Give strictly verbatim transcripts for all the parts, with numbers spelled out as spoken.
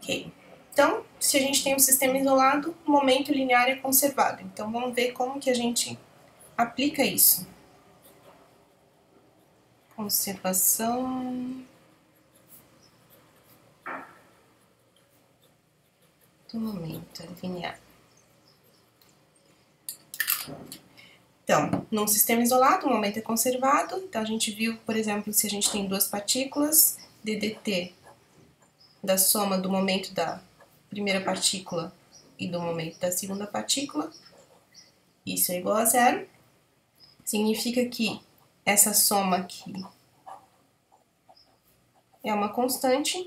Ok. Então, se a gente tem um sistema isolado, o momento linear é conservado. Então, vamos ver como que a gente aplica isso. Conservação do momento linear. Então, num sistema isolado, o momento é conservado. Então, a gente viu, por exemplo, se a gente tem duas partículas, d dt da soma do momento da primeira partícula e do momento da segunda partícula, isso é igual a zero. Significa que essa soma aqui é uma constante.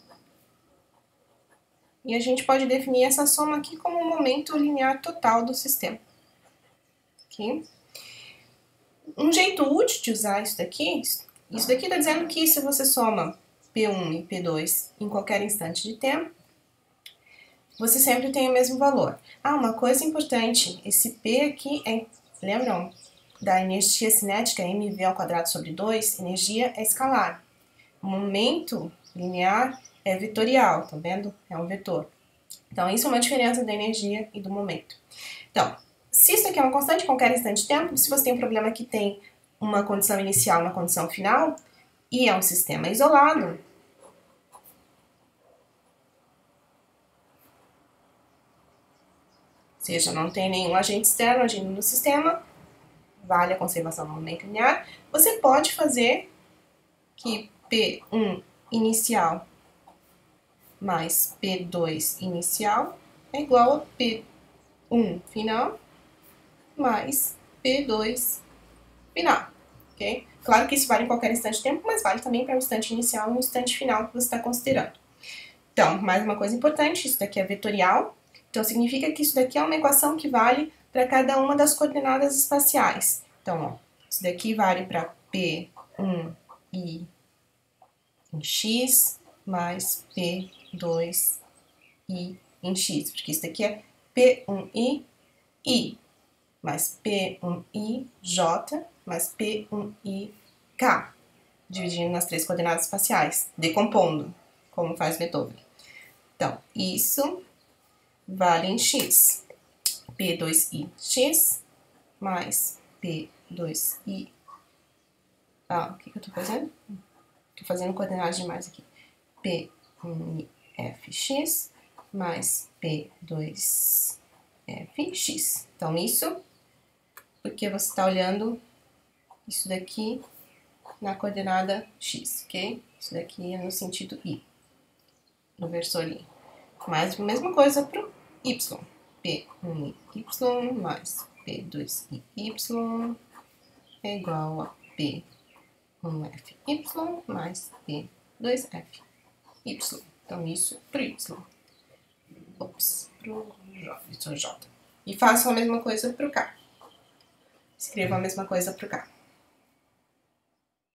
E a gente pode definir essa soma aqui como o momento linear total do sistema. Okay? Um jeito útil de usar isso daqui, isso daqui está dizendo que se você soma P um e P dois em qualquer instante de tempo, você sempre tem o mesmo valor. Ah, uma coisa importante, esse P aqui é, lembram da energia cinética, mv ao quadrado sobre dois, energia é escalar. O momento linear é vetorial, tá vendo? É um vetor. Então, isso é uma diferença da energia e do momento. Então, se isso aqui é uma constante em qualquer instante de tempo, se você tem um problema que tem uma condição inicial e uma condição final, e é um sistema isolado, ou seja, não tem nenhum agente externo agindo no sistema, vale a conservação do momento linear, você pode fazer que P um inicial mais P dois inicial é igual a P um final mais P dois final, ok? Claro que isso vale em qualquer instante de tempo, mas vale também para o instante inicial e o instante final que você está considerando. Então, mais uma coisa importante, isso daqui é vetorial, então significa que isso daqui é uma equação que vale para cada uma das coordenadas espaciais. Então, ó, isso daqui vale para P um i em x mais P dois i em x, porque isso daqui é P um i i mais P um i j mais P um i k, dividindo nas três coordenadas espaciais, decompondo, como faz Beethoven. Então, isso vale em x, P dois i x mais P dois i... Ah, o que, que eu tô fazendo? Tô fazendo coordenadas demais aqui. P um i f x mais P dois f x. Então, isso porque você está olhando isso daqui na coordenada x, ok? Isso daqui é no sentido i, no versor i. Mas a mesma coisa para o y. P um i y mais P dois i y é igual a P um f y mais P dois f y. Então, isso para o y. Ops, para o j. E faço a mesma coisa para o k. Escrevo a mesma coisa para o k.